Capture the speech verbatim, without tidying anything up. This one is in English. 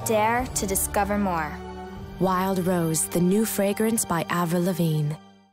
Dare to discover more. Wild Rose, the new fragrance by Avril Lavigne.